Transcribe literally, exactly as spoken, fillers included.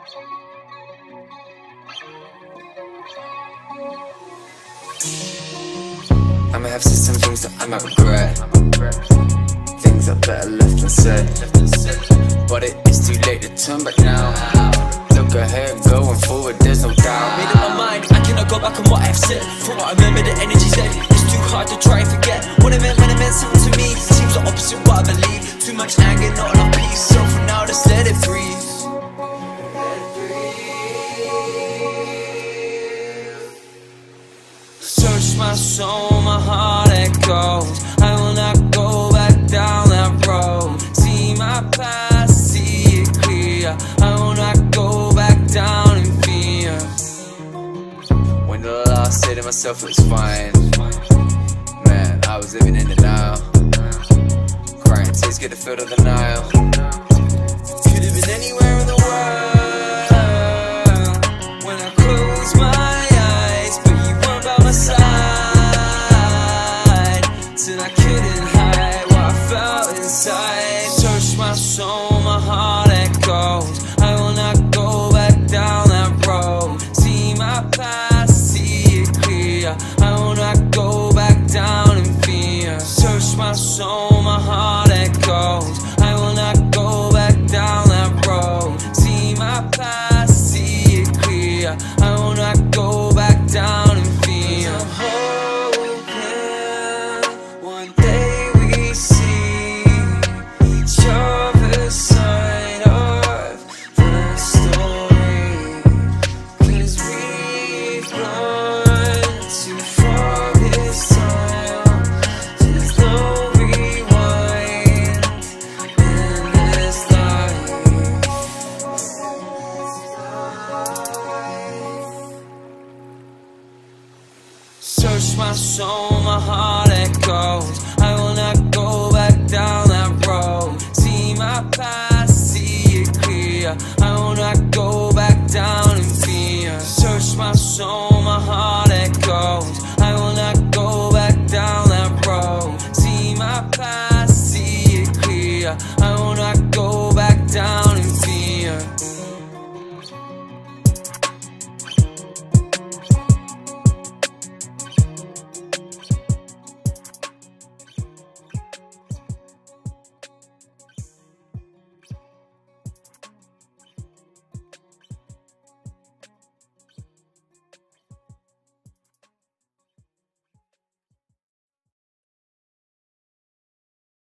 I may have said some things that I might regret, things I better left unsaid, but it is too late to turn back now. Look ahead, going forward, there's no doubt. Made up my mind, I cannot go back on what I've said. From what I remember, the energy's dead. It's too hard to try and forget what it meant when it meant something to me. Seems the opposite of what I believe. Too much anger, not enough peace. So for now, just let it breathe. Search my soul, my heart echoes. I will not go back down that road. See my past, see it clear. I will not go back down in fear. When the last said to myself it was fine, man, I was living in the now. Crying tears get the field of the Nile. Could have been anywhere in the world when I close my eyes, but you weren't by my side. Till I couldn't hide what I felt inside. Search my soul, my heart echoes. I will not go back down that road. See my past, see it clear. I will not go back down in fear. Search my soul, my heart echoes. I will not go back down that road. See my past, see it clear. I will not go back down in fear. I'm hoping one day we see each other's side of the story, 'cause we've gone too far this time. There's no rewind in this life. Search my soul, my heart echoes. I will not go back down that road. See my past, see it clear. I will not go back down in fear. Search my soul, my heart echoes. I will not go back down that road. See my past, see it clear. I will not go back down in fear.